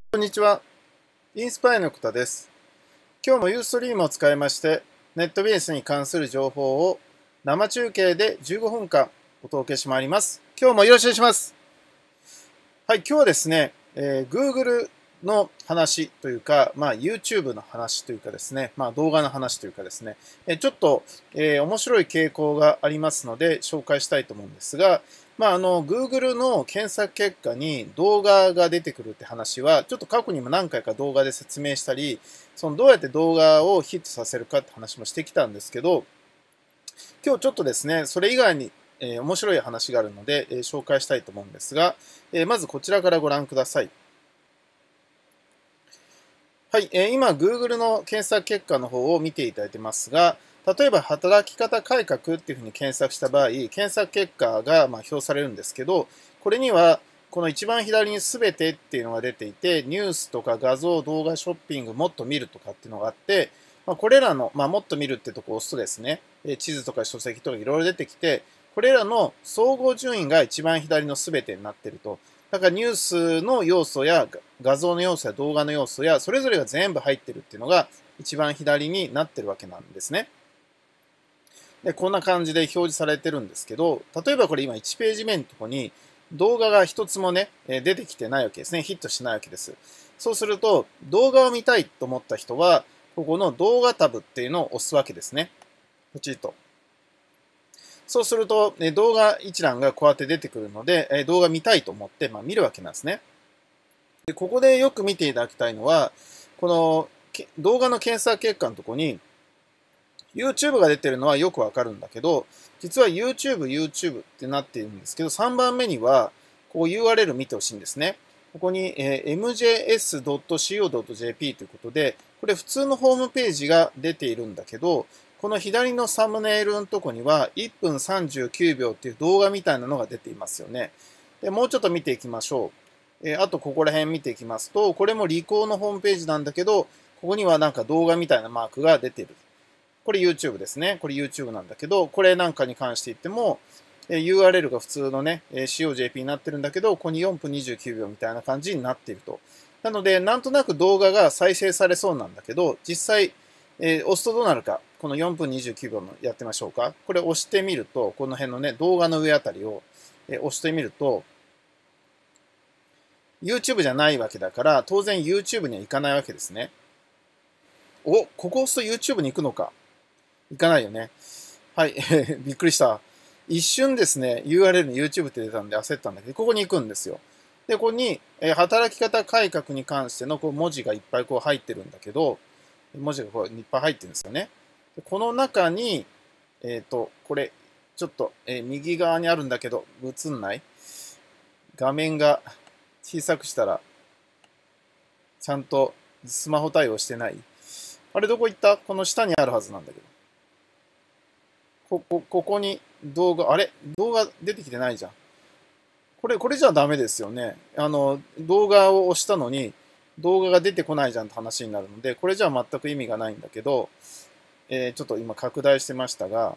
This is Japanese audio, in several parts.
こんにちは。インスパイのことです。今日もユーストリームを使いまして、ネットビジネスに関する情報を生中継で15分間お届けしてまいります。今日もよろしくお願いします。はい、今日はですね、Google の話というか、YouTube の話というかですね、動画の話というかですね、ちょっと、面白い傾向がありますので紹介したいと思うんですが、Google の検索結果に動画が出てくるって話は、ちょっと過去にも何回か動画で説明したり、そのどうやって動画をヒットさせるかって話もしてきたんですけど、今日ちょっとですね、それ以外に、面白い話があるので、紹介したいと思うんですが、まずこちらからご覧ください。はい、今 Google の検索結果の方を見ていただいてますが、例えば働き方改革っていうふうに検索した場合、検索結果が表示されるんですけど、これにはこの一番左に全てっていうのが出ていて、ニュースとか画像、動画、ショッピング、もっと見るとかっていうのがあって、これらの、もっと見るってとこを押すとですね、地図とか書籍とかいろいろ出てきて、これらの総合順位が一番左の全てになっていると。だからニュースの要素や画像の要素や動画の要素やそれぞれが全部入ってるっていうのが一番左になってるわけなんですね。で、こんな感じで表示されてるんですけど、例えばこれ今1ページ目のところに動画が一つもね、出てきてないわけですね。ヒットしないわけです。そうすると、動画を見たいと思った人は、ここの動画タブっていうのを押すわけですね。ポチッと。そうすると、動画一覧がこうやって出てくるので、動画見たいと思って、見るわけなんですね。で、ここでよく見ていただきたいのは、この動画の検索結果のところに、YouTube が出てるのはよくわかるんだけど、実は YouTube ってなっているんですけど、3番目には、こう URL 見てほしいんですね。ここに、mjs.co.jp ということで、これ普通のホームページが出ているんだけど、この左のサムネイルのとこには1分39秒っていう動画みたいなのが出ていますよね。で、もうちょっと見ていきましょう。あとここら辺見ていきますと、これもリコーのホームページなんだけど、ここにはなんか動画みたいなマークが出ている。これ YouTube ですね。これ YouTube なんだけど、これなんかに関して言っても、URL が普通のね、COJP になってるんだけど、ここに4分29秒みたいな感じになっていると。なので、なんとなく動画が再生されそうなんだけど、実際、押すとどうなるか。この4分29秒のやってみましょうか。これ押してみると、この辺のね、動画の上あたりを押してみると、YouTube じゃないわけだから、当然 YouTube には行かないわけですね。お、ここ押すと YouTube に行くのか。行かないよね。はい、びっくりした。一瞬ですね、URL に YouTube って出たんで焦ったんだけど、ここに行くんですよ。で、ここに、働き方改革に関してのこう文字がいっぱいこう入ってるんだけど、文字がこういっぱい入ってるんですよね。でこの中に、これ、ちょっと、右側にあるんだけど、映んない。画面が小さくしたら、ちゃんとスマホ対応してない。あれどこ行った？この下にあるはずなんだけど。ここに動画、あれ動画出てきてないじゃん。これじゃダメですよね。動画を押したのに、動画が出てこないじゃんって話になるので、これじゃ全く意味がないんだけど、ちょっと今拡大してましたが、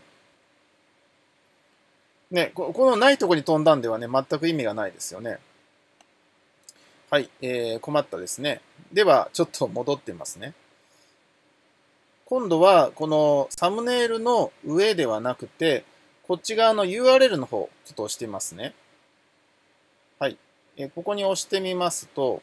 ね、このないとこに飛んだんではね、全く意味がないですよね。はい、困ったですね。では、ちょっと戻ってみますね。今度は、このサムネイルの上ではなくて、こっち側の URL の方、ちょっと押してみますね。はい。ここに押してみますと、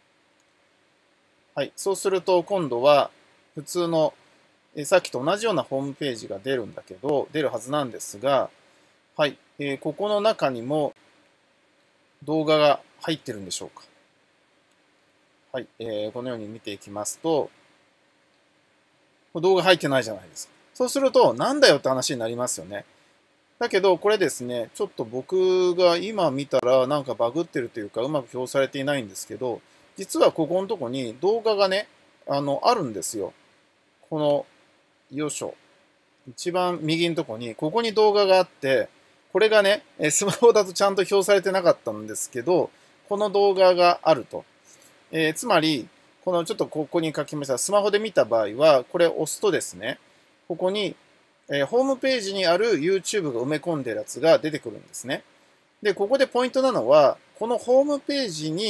はい。そうすると、今度は、普通の、さっきと同じようなホームページが出るんだけど、出るはずなんですが、はい。ここの中にも動画が入ってるんでしょうか。はい。このように見ていきますと、動画入ってないじゃないですか。そうすると、なんだよって話になりますよね。だけど、これですね、ちょっと僕が今見たらなんかバグってるというかうまく表されていないんですけど、実はここのとこに動画がね、あるんですよ。この、よいしょ。一番右のとこに、ここに動画があって、これがね、スマホだとちゃんと表されてなかったんですけど、この動画があると。つまり、このちょっとここに書きました、スマホで見た場合は、これを押すとですね、ここにホームページにある YouTube が埋め込んでるやつが出てくるんですね。で、ここでポイントなのは、このホームページに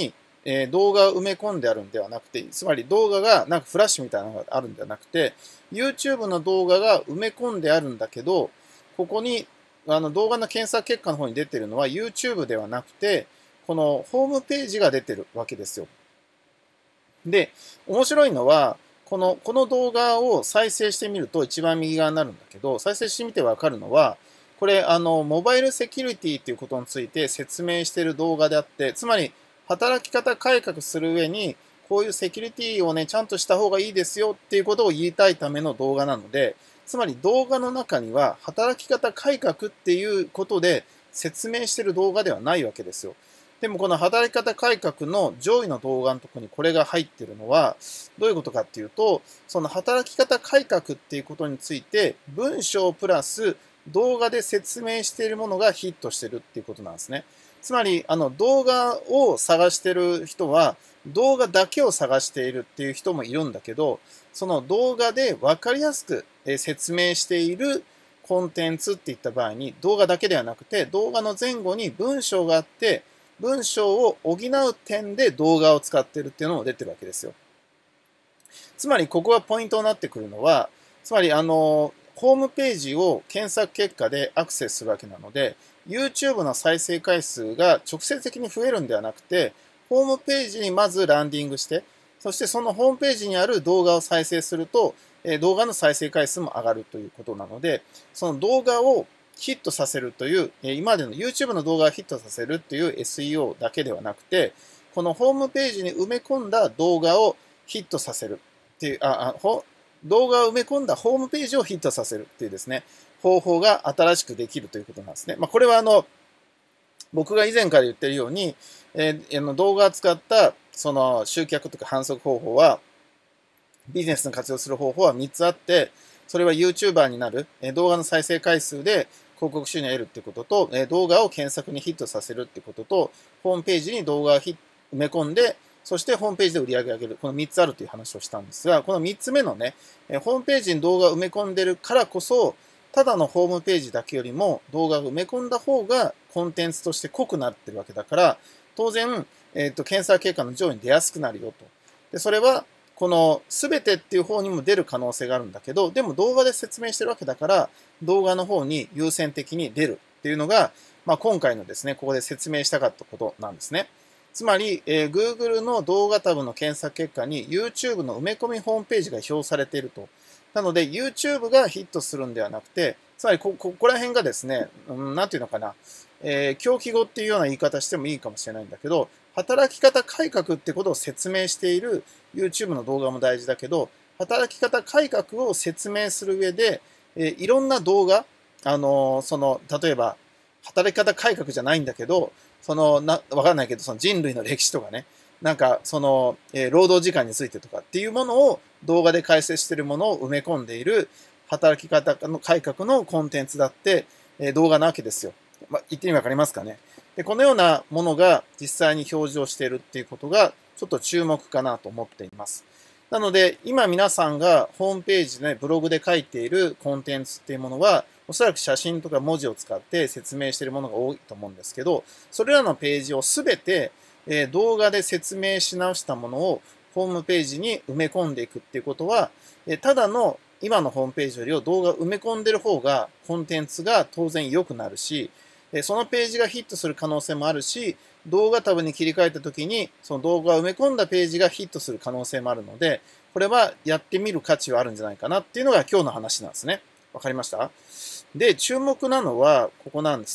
動画を埋め込んであるんではなくて、つまり動画がなんかフラッシュみたいなのがあるんではなくて、YouTube の動画が埋め込んであるんだけど、ここに動画の検索結果の方に出てるのは YouTube ではなくて、このホームページが出てるわけですよ。で、面白いのは、この動画を再生してみると一番右側になるんだけど、再生してみてわかるのは、これ、モバイルセキュリティということについて説明している動画であって、つまり、働き方改革する上に、こういうセキュリティをね、ちゃんとした方がいいですよっていうことを言いたいための動画なので、つまり動画の中には、働き方改革っていうことで説明している動画ではないわけですよ。でもこの働き方改革の上位の動画のところにこれが入っているのは、どういうことかっていうと、その働き方改革っていうことについて、文章プラス動画で説明しているものがヒットしてるっていうことなんですね。つまり、動画を探している人は、動画だけを探しているっていう人もいるんだけど、その動画で分かりやすく説明しているコンテンツっていった場合に、動画だけではなくて、動画の前後に文章があって、文章を補う点で動画を使っているっていうのも出てるわけですよ。つまり、ここがポイントになってくるのは、つまり、ホームページを検索結果でアクセスするわけなので、YouTube の再生回数が直接的に増えるんではなくて、ホームページにまずランディングして、そしてそのホームページにある動画を再生すると、動画の再生回数も上がるということなので、その動画をヒットさせるという、今までの YouTube の動画をヒットさせるっていう SEO だけではなくて、このホームページに埋め込んだ動画をヒットさせるっていう、動画を埋め込んだホームページをヒットさせるっていうですね、方法が新しくできるということなんですね。これは僕が以前から言っているように、動画を使ったその集客とか販促方法は、ビジネスに活用する方法は3つあって、それは YouTuber になる、動画の再生回数で広告収入を得るってことと、動画を検索にヒットさせるってことと、ホームページに動画を埋め込んで、そしてホームページで売り上げを上げる。この3つあるという話をしたんですが、この3つ目のね、ホームページに動画を埋め込んでるからこそ、ただのホームページだけよりも動画を埋め込んだ方がコンテンツとして濃くなってるわけだから、当然、検索結果の上位に出やすくなるよと。で、それは、この全てっていう方にも出る可能性があるんだけど、でも動画で説明してるわけだから、動画の方に優先的に出るっていうのが、今回のですね、ここで説明したかったことなんですね。つまり、Google の動画タブの検索結果に YouTube の埋め込みホームページが表されていると。なので、YouTube がヒットするんではなくて、つまりここら辺がですね、なんていうのかな、狂気語っていうような言い方してもいいかもしれないんだけど、働き方改革ってことを説明している YouTube の動画も大事だけど、働き方改革を説明する上で、いろんな動画、例えば、働き方改革じゃないんだけど、わかんないけど、その人類の歴史とかね、なんか、労働時間についてとかっていうものを動画で解説しているものを埋め込んでいる働き方の改革のコンテンツだって、動画なわけですよ。言ってみわかりますかね。で、このようなものが実際に表示をしているっていうことが、ちょっと注目かなと思っています。なので、今皆さんがホームページで、ブログで書いているコンテンツっていうものは、おそらく写真とか文字を使って説明しているものが多いと思うんですけど、それらのページをすべて動画で説明し直したものをホームページに埋め込んでいくっていうことは、ただの今のホームページよりを動画を埋め込んでる方がコンテンツが当然良くなるし、そのページがヒットする可能性もあるし、動画タブに切り替えたときに、その動画を埋め込んだページがヒットする可能性もあるので、これはやってみる価値はあるんじゃないかなっていうのが今日の話なんですね。わかりました？で、注目なのはここなんです。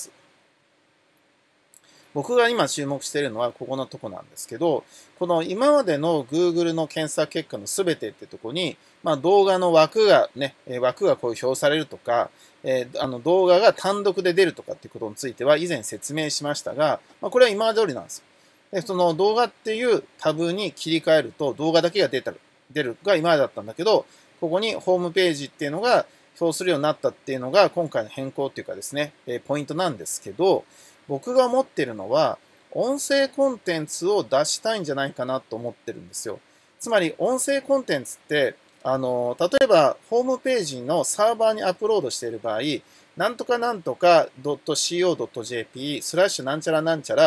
僕が今注目しているのはここのとこなんですけど、この今までの Google の検索結果のすべてってとこに、動画の枠がこういう表されるとか、動画が単独で出るとかっていうことについては以前説明しましたが、これは今まで通りなんです。で、その動画っていうタブに切り替えると動画だけが出るが今までだったんだけど、ここにホームページっていうのが表するようになったっていうのが今回の変更っていうかですね、ポイントなんですけど、僕が思っているのは、音声コンテンツを出したいんじゃないかなと思ってるんですよ。つまり、音声コンテンツって、例えば、ホームページのサーバーにアップロードしている場合、なんとかなんとか .co.jp スラッシュなんちゃらなんちゃら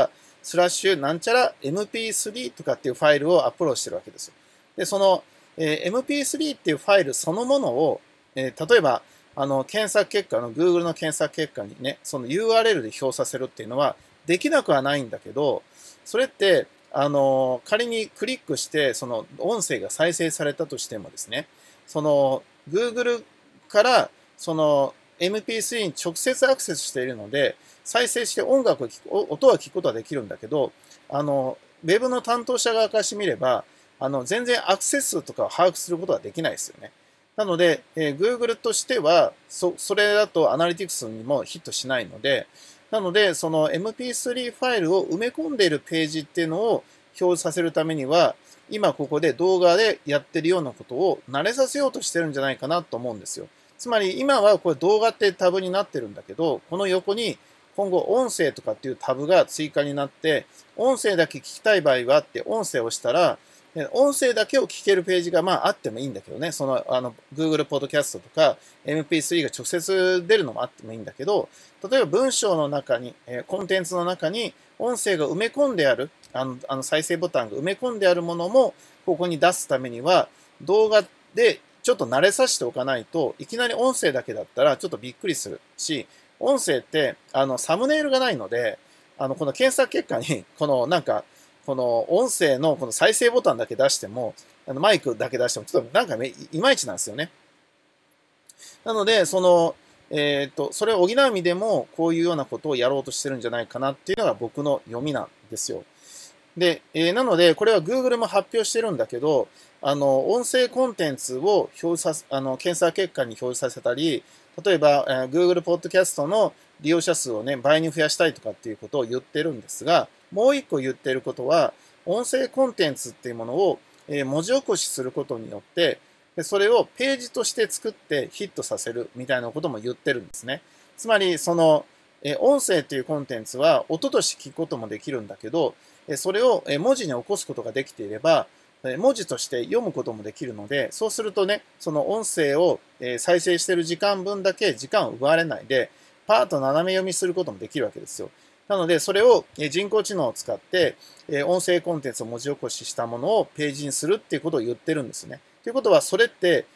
スラッシュなんちゃら MP3 とかっていうファイルをアップロードしてるわけですよ。で、その、MP3 っていうファイルそのものを、例えば、検索結果の Google の検索結果にね、その URL で表させるっていうのはできなくはないんだけど、それって、仮にクリックして、その音声が再生されたとしてもですね、その Google からその MP3 に直接アクセスしているので、再生して音楽を聴く、音は聞くことはできるんだけど、ウェブの担当者側からしてみれば、全然アクセス数とかを把握することはできないですよね。なので、Google としてはそれだとアナリティクスにもヒットしないので、なので、その MP3 ファイルを埋め込んでいるページっていうのを表示させるためには、今ここで動画でやってるようなことを慣れさせようとしてるんじゃないかなと思うんですよ。つまり今はこれ動画ってタブになってるんだけど、この横に今後音声とかっていうタブが追加になって、音声だけ聞きたい場合はって音声を押したら、音声だけを聞けるページがあってもいいんだけどね、そのGoogle Podcast とか MP3 が直接出るのもあってもいいんだけど、例えば文章の中に、コンテンツの中に音声が埋め込んである、再生ボタンが埋め込んであるものもここに出すためには、動画でちょっと慣れさせておかないといきなり音声だけだったらちょっとびっくりするし、音声ってサムネイルがないので、この検索結果にこの音声のこの再生ボタンだけ出しても、マイクだけ出してもちょっといまいちなんですよね。なのでそれを補う意味でもこういうようなことをやろうとしてるんじゃないかなっていうのが僕の読みなんですよ。で、なので、これは Google も発表してるんだけど、音声コンテンツを表示さ検索結果に表示させたり、例えば、Google Podcast の利用者数をね、倍に増やしたいとかっていうことを言ってるんですが、もう一個言ってることは、音声コンテンツっていうものを、文字起こしすることによって、それをページとして作ってヒットさせるみたいなことも言ってるんですね。つまり、音声っていうコンテンツは音として聞くこともできるんだけど、それを文字に起こすことができていれば、文字として読むこともできるので、そうするとね、その音声を再生している時間分だけ時間を奪われないで、パーッと斜め読みすることもできるわけですよ。なので、それを人工知能を使って、音声コンテンツを文字起こししたものをページにするっていうことを言ってるんですね。ということは、それって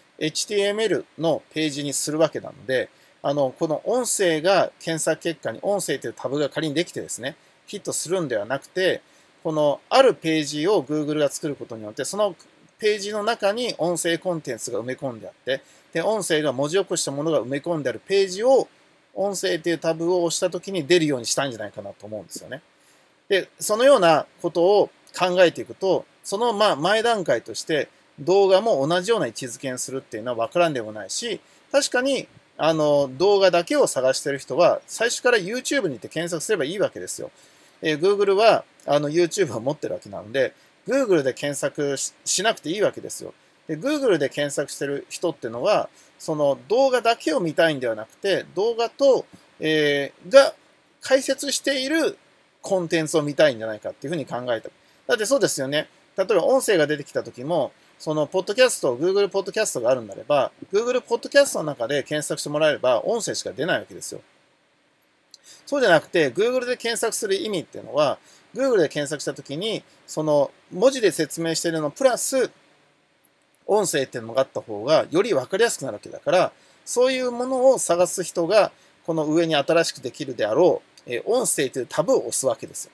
HTML のページにするわけなので、この音声が検索結果に音声というタブが仮にできてですね、ヒットするんではなくて、このあるページを Google が作ることによって、そのページの中に音声コンテンツが埋め込んであって、で、音声が文字起こしたものが埋め込んであるページを、音声というタブを押したときに出るようにしたんじゃないかなと思うんですよね。で、そのようなことを考えていくと、その前段階として動画も同じような位置づけにするっていうのは分からんでもないし、確かに動画だけを探している人は最初から YouTube に行って検索すればいいわけですよ。Google はYouTube を持ってるわけなので、Google で検索しなくていいわけですよ。で、Google で検索してる人っていうのは、その動画だけを見たいんではなくて、動画と、が解説しているコンテンツを見たいんじゃないかっていうふうに考えた。だってそうですよね。例えば音声が出てきた時も、そのポッドキャスト、Google ポッドキャストがあるんであれば、Google ポッドキャストの中で検索してもらえれば、音声しか出ないわけですよ。そうじゃなくて、Google で検索する意味っていうのは、Google で検索したときに、その文字で説明しているのプラス、音声っていうのがあった方が、より分かりやすくなるわけだから、そういうものを探す人が、この上に新しくできるであろう、音声というタブを押すわけですよ。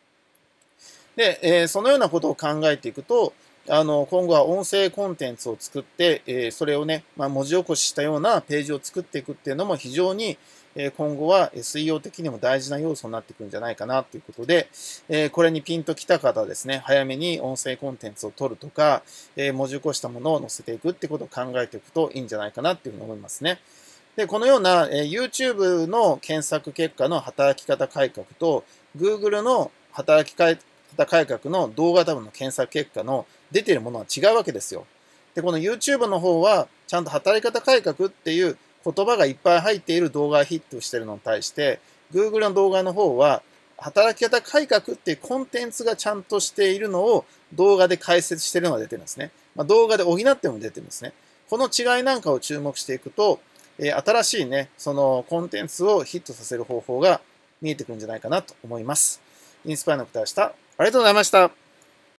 で、そのようなことを考えていくと、今後は音声コンテンツを作って、それをね、文字起こししたようなページを作っていくっていうのも非常に、今後は SEO 的にも大事な要素になっていくんじゃないかなということで、これにピンときた方はですね、早めに音声コンテンツを取るとか、文字起こしたものを載せていくってことを考えていくといいんじゃないかなっていうふうに思いますね。で、このような、YouTube の検索結果の働き方改革と Google の働き方改革の動画タブの検索結果の出ているものは違うわけですよ。で、この YouTube の方はちゃんと働き方改革っていう言葉がいっぱい入っている動画がヒットしているのに対して、Google の動画の方は、働き方改革っていうコンテンツがちゃんとしているのを動画で解説しているのが出てるんですね。動画で補っても出てるんですね。この違いなんかを注目していくと、新しいね、そのコンテンツをヒットさせる方法が見えてくるんじゃないかなと思います。 インスパイアの方でした。ありがとうございました。